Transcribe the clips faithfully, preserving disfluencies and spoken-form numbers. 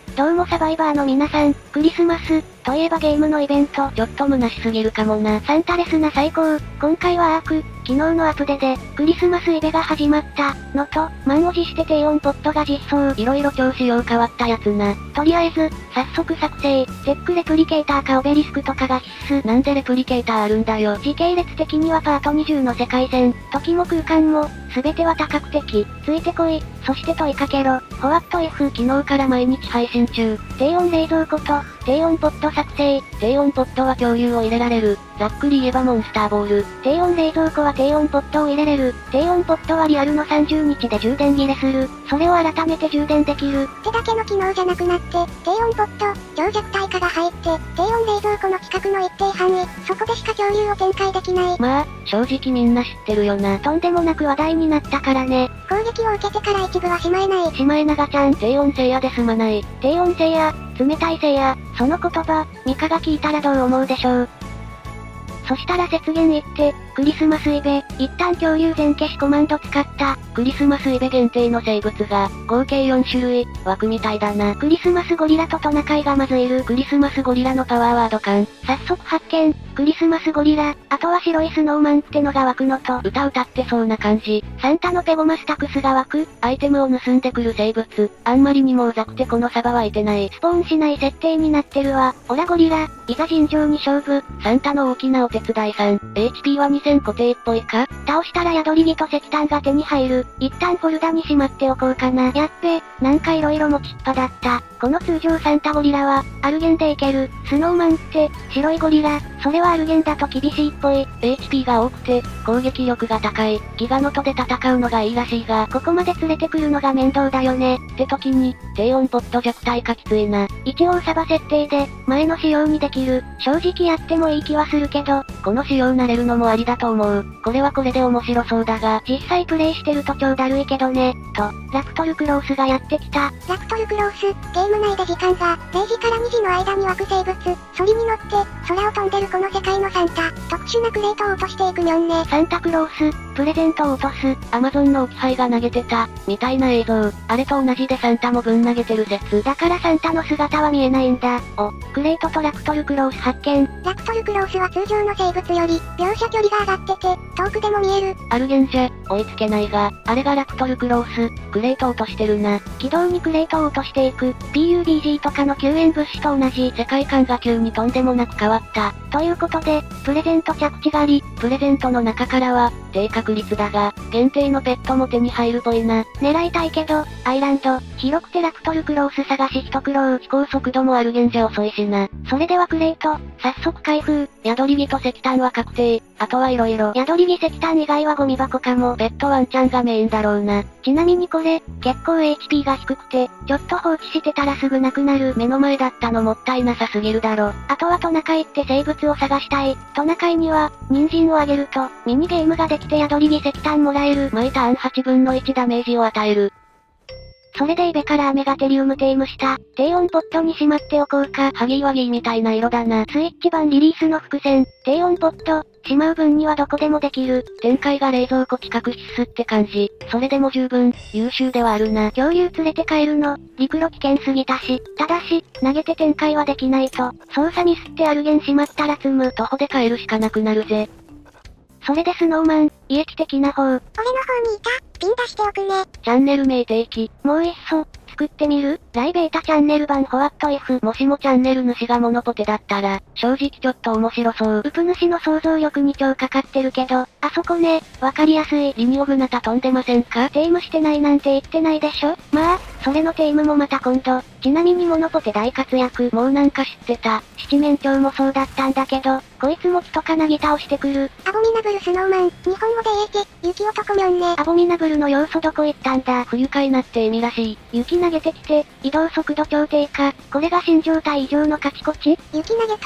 どうもサバイバーの皆さん、クリスマス、といえばゲームのイベント、 ちょっと虚しすぎるかもな。 サンタレスな最高、今回はアーク、昨日のアップデで、クリスマスイベが始まった、のと、満を持して低音ポッドが実装。 いろいろ超仕様変わったやつな。 とりあえず、早速作成、テックレプリケーターかオベリスクとかが必須。 なんでレプリケーターあるんだよ。 時系列的にはパートにじゅうの世界線、時も空間も、すべては多角的。ついてこい、そして問いかけろ。ホワット F。 昨日から毎日配信中。 低音冷蔵庫と、低音ポッド作成。 低音ポッドは恐竜を入れられる。ざっくり言えばモンスターボール。 低音冷蔵庫は低音ポッドを入れれる。低音ポッドはリアルのさんじゅうにちで充電切れする。それを改めて充電できる。 ってだけの機能じゃなくなって、低音ポッド、超弱体化が入って、低音冷蔵庫の規格の一定範囲、そこでしか恐竜を展開できない。 まあ、正直みんな知ってるよな。 とんでもなく話題になったからね。 攻撃を受けてから一部はしまえない。 シマエナガちゃん。 低音聖夜で済まない。 低音聖夜、冷たい聖夜、その言葉、ミカが聞いたらどう思うでしょう。そしたら雪原行って、クリスマスイベ、一旦恐竜全消しコマンド使った。 クリスマスイベ限定の生物が、合計よんしゅるい、枠みたいだな。 クリスマスゴリラとトナカイがまずいる。 クリスマスゴリラのパワーワード感。 早速発見、クリスマスゴリラ、あとは白いスノーマンってのが湧くのと、 歌歌ってそうな感じ。 サンタのペゴマスタクスが湧く。 アイテムを盗んでくる生物。あんまりにもうざくてこのサバはいてない。 スポーンしない設定になってるわ。オラゴリラ、いざ尋常に勝負。 サンタの大きなお手伝いさん。エイチピー はにせん固定っぽいか？ 倒したら宿り木と石炭が手に入る。一旦フォルダにしまっておこうかな。やっべ、なんか色々持ちっぱだった。この通常サンタゴリラは、アルゲンでいける。スノーマンって、白いゴリラ、それはアルゲンだと厳しいっぽい。 エイチピー が多くて、攻撃力が高い。ギガノトで戦うのがいいらしいが、 ここまで連れてくるのが面倒だよね。 って時に、低音ポッド弱体化きついな。 一応サバ設定で、前の仕様にできる。正直やってもいい気はするけど、 この仕様慣れるのもありだと思う。これはこれで面白そうだが、 実際プレイしてると超だるいけどね。と、ラクトルクロースがやってきた。 ラクトルクロース、ゲーム内で時間が、れいじからにじの間に湧く生物、ソリに乗って、空を飛んでるこの世界のサンタ、特殊なクレートを落としていくにょんね。 サンタクロース、プレゼントを落とす。 アマゾンの置き配が投げてた、みたいな映像。あれと同じでサンタもぶん投げてる説。 だからサンタの姿は見えないんだ。お、クレートとラクトルクロース発見。 ラクトルクロースは通常の生物より、描写距離が上がってて、遠くでも見える。 アルゲンじゃ、追いつけないが、あれがラクトルクロース、クレート落としてるな。 軌道にクレートを落としていく。ピーユービージー とかの救援物資と同じ。 世界観が急にとんでもなく変わった。 ということで、プレゼント着地狩り。 プレゼントの中からは、低確率だが、限定のペットも手に入るぽいな。 狙いたいけど、アイランド、広くてラクトルクロース探し一苦労。 飛行速度もアルゲンじゃ遅いしな。 それではクレート、早速開封。 宿り木と石炭は確定。あとはいろいろ。 宿り木石炭以外はゴミ箱かも。 ペットワンちゃんがメインだろうな。 ちなみにこれ、結構 エイチピー が低くて、ちょっと放置してたらすぐなくなる。 目の前だったのもったいなさすぎるだろ。 あとはトナカイって生物を探したい。トナカイには、人参をあげると、ミニゲームができて宿り木石炭もらえる。 毎ターンはちぶんのいちダメージを与える。 それでイベからアメガテリウムテイムした。低音ポッドにしまっておこうか。 ハギーワギーみたいな色だな。 スイッチ版リリースの伏線。低音ポッド、しまう分にはどこでもできる。 展開が冷蔵庫近く必須って感じ。それでも十分、優秀ではあるな。 恐竜連れて帰るの、陸路危険すぎたし。ただし、投げて展開はできないと。操作ミスってアルゲンしまったら積む。 徒歩で帰るしかなくなるぜ。 それでスノーマン、胃液的な方。俺の方にいた。ピン出しておくね。 チャンネル名定期。 もういっそ、作ってみる？ライベータチャンネル版ホワット F。 もしもチャンネル主がモノポテだったら、正直ちょっと面白そう。 ウプ主の想像力に超かかってるけど、あそこね、わかりやすい。 リニオグナタ飛んでませんか？ テイムしてないなんて言ってないでしょ？まあ、それのテイムもまた今度。ちなみにモノポテ大活躍。 もうなんか知ってた。 七面鳥もそうだったんだけど、こいつも木とかなぎ倒してくる。 アボミナブルスノーマン、日本語で英字、雪男みょんね。 アボミナブルの要素どこ行ったんだ？ 不愉快なって意味らしい。 雪投げてきて、移動速度超低下。これが新状態異常のカチコチ？ 雪投げと、普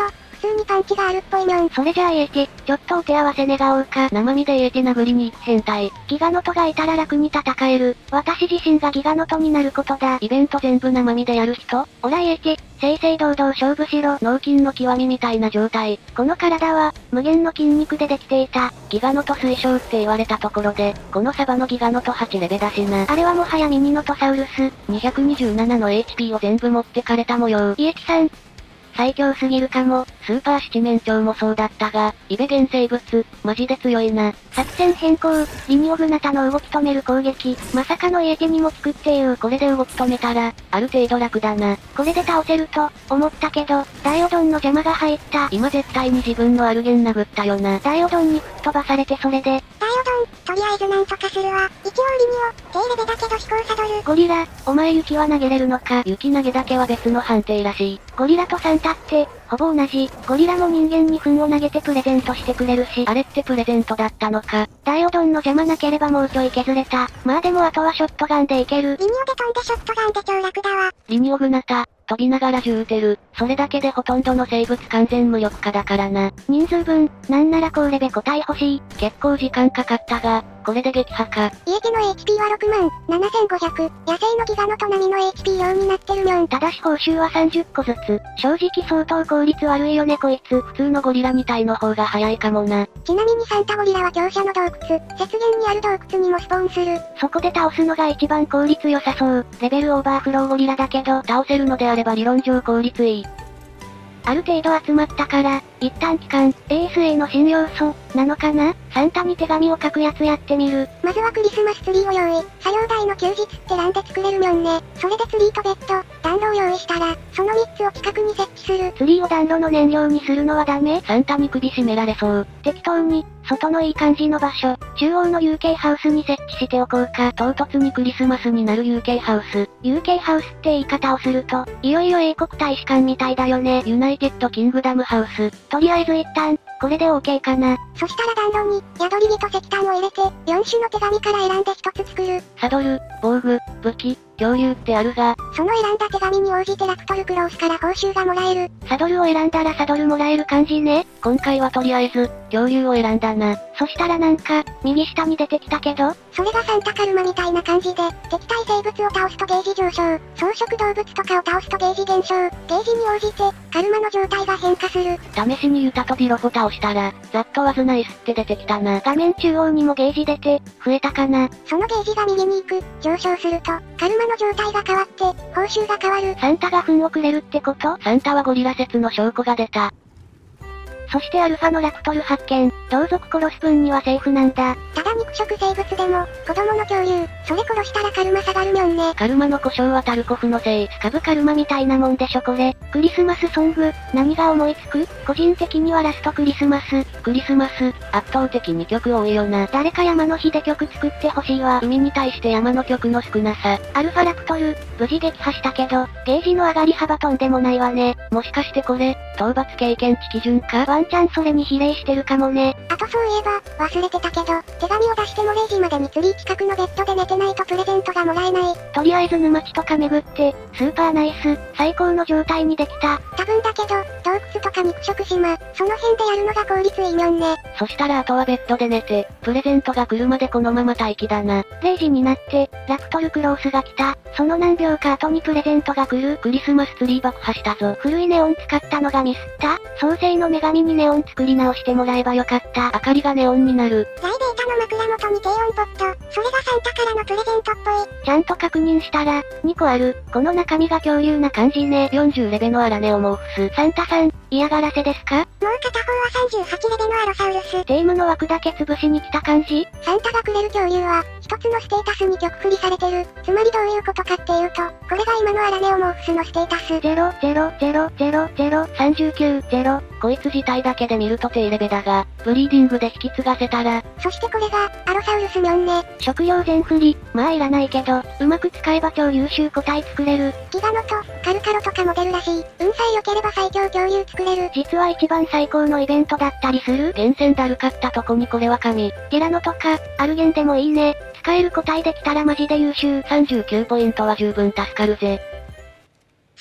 通にパンチがあるっぽいみょん。 それじゃあイエティ、ちょっとお手合わせ願おうか。 生身でイエティ殴りに行く変態。 ギガノトがいたら楽に戦える。私自身がギガノトになることだ。 イベント全部生身でやる人？ オライエティ、正々堂々勝負しろ。 脳筋の極みみたいな状態。 この体は、無限の筋肉でできていた。 ギガノト推奨って言われたところで、このサバのギガノトはちレベだしな。 あれはもはやミニノトサウルス。 にひゃくにじゅうななの エイチピー を全部持ってかれた模様。 イエティさん、最強すぎるかも。 スーパー七面鳥もそうだったが、イベ原生物、マジで強いな。 作戦変更、リニオグナタの動き止める攻撃、まさかのイエティにも効くっていう。 これで動き止めたら、ある程度楽だな。 これで倒せると、思ったけど、ダイオドンの邪魔が入った。 今絶対に自分のアルゲン殴ったよな。 ダイオドンに吹っ飛ばされてそれで。ダイオドン、とりあえずなんとかするわ。一応リニオ、低レベだけど飛行サドル。 ゴリラ、お前雪は投げれるのか。 雪投げだけは別の判定らしい。 ゴリラとサンタって、ほぼ同じ。ゴリラも人間に糞を投げてプレゼントしてくれるし。 あれってプレゼントだったのか。 ダイオドンの邪魔なければもうちょい削れた。まあでもあとはショットガンでいける。 リニオで飛んでショットガンで超楽だわ。 リニオグナタ、飛びながら銃撃てる。それだけでほとんどの生物完全無力化だからな。 人数分、なんなら高レベ個体欲しい。 結構時間かかったが、これで撃破か。 イエテの エイチピー はろくまんななせんごひゃく。野生のギガノト並みの エイチピー 量になってるみょん。 ただし報酬はさんじゅっこずつ。正直相当効率悪いよねこいつ。 普通のゴリラに体の方が早いかもな。 ちなみにサンタゴリラは強者の洞窟、雪原にある洞窟にもスポーンする。 そこで倒すのが一番効率良さそう。レベルオーバーフローゴリラだけど、 倒せるのであれば理論上効率いい。 ある程度集まったから、一旦帰還、エーエスエー の新要素、なのかな？サンタに手紙を書くやつやってみる。 まずはクリスマスツリーを用意。作業台の休日って欄で作れるみょんね。それでツリーとベッド、暖炉を用意したら、そのみっつを近くに設置する。 ツリーを暖炉の燃料にするのはダメ？ サンタに首絞められそう。 適当に、外のいい感じの場所、中央の ユーケー ハウスに設置しておこうか。 唐突にクリスマスになる ユーケー ハウス。 ユーケー ハウスって言い方をすると、いよいよ英国大使館みたいだよね。 ユナイテッドキングダムハウス。 とりあえず一旦、これで OK かな。 そしたら暖炉に、宿り木と石炭を入れて、よん種の手紙から選んでひとつ作る。 サドル、防具、武器、恐竜ってあるが、 その選んだ手紙に応じてラクトルクロースから報酬がもらえる。 サドルを選んだらサドルもらえる感じね。 今回はとりあえず、恐竜を選んだな。 そしたらなんか、右下に出てきたけど、 それがサンタカルマみたいな感じで、敵対生物を倒すとゲージ上昇、草食動物とかを倒すとゲージ減少、ゲージに応じて、カルマの状態が変化する。 試しにユタとディロフォ倒したら、ザットワズナイスって出てきたな。 画面中央にもゲージ出て、増えたかな。 そのゲージが右に行く、上昇すると、カルマの状態が変わって、報酬が変わる。 サンタが糞をくれるってこと？ サンタはゴリラ説の証拠が出た。 そしてアルファのラクトル発見。同族殺す分にはセーフなんだ。 ただ肉食生物でも、子供の恐竜、それ殺したらカルマ下がるみょんね。 カルマの故障はタルコフのせい。 株カルマみたいなもんでしょこれ。クリスマスソング、何が思いつく？個人的にはラストクリスマス。 クリスマス、圧倒的に曲多いよな。 誰か山の日で曲作ってほしいわ。 海に対して山の曲の少なさ。 アルファラクトル、無事撃破したけど、ゲージの上がり幅とんでもないわね。 もしかしてこれ、討伐経験値基準か？ ワンチャンそれに比例してるかもね。 あとそういえば、忘れてたけど、手紙を出してもれいじまでにツリー近くのベッドで寝てないとプレゼントがもらえない。 とりあえず沼地とか巡って、スーパーナイス、最高の状態にできた。 多分だけど、洞窟とか肉食島、その辺でやるのが効率いいみょんね。 そしたらあとはベッドで寝て、プレゼントが来るまでこのまま待機だな。 れいじになって、ラクトルクロースが来た。その何秒か後にプレゼントが来る。 クリスマスツリー爆破したぞ。 古いネオン使ったのがミスった？創世の女神にネオン作り直してもらえばよかった。 明かりがネオンになる。 ライデータの枕元に低音ポット。それがサンタからのプレゼントっぽい。 ちゃんと確認したら、にこある。この中身が恐竜な感じね。 よんじゅうレベのアラネオモーフス。 サンタさん、嫌がらせですか？ もう片方はさんじゅうはちレベのアロサウルス。 テームの枠だけ潰しに来た感じ？ サンタがくれる恐竜は、一つのステータスに曲振りされてる。つまりどういうことかっていうと、これが今のアラネオモーフスのステータス。 ゼロ、ゼロ、ゼロ、ゼロ、ゼロ、さんじゅうきゅう、ゼロ。 こいつ自体だけで見ると低レベだが、ブリーディングで引き継がせたら、 そしてこれが、アロサウルスミョンね。 食料全振り、まあいらないけど、うまく使えば超優秀個体作れる。 ギガノト、カルカロとかも出るらしい。運さえ良ければ最強恐竜作れる。 実は一番最高のイベントだったりする？ 厳選だるかったとこにこれは神。 ティラノとか、アルゲンでもいいね。使える個体できたらマジで優秀。 さんじゅうきゅうポイントは十分助かるぜ。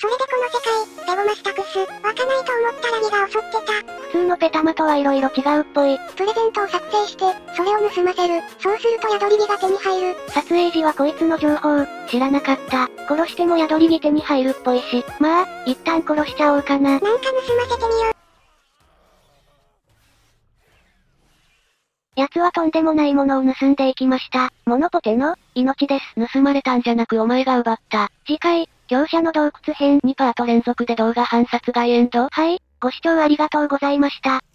それでこの世界、レゴマスタクス、湧かないと思ったらギが襲ってた。 普通のペタマとは色々違うっぽい。 プレゼントを作成して、それを盗ませる。そうすると宿り木が手に入る。 撮影時はこいつの情報、知らなかった。殺しても宿り木手に入るっぽいし、まあ、一旦殺しちゃおうかな。 なんか盗ませてみよう。 奴はとんでもないものを盗んでいきました。モノポテの命です。 盗まれたんじゃなくお前が奪った。 次回、強者の洞窟編にパート連続で動画班殺害エンド。 はい、ご視聴ありがとうございました。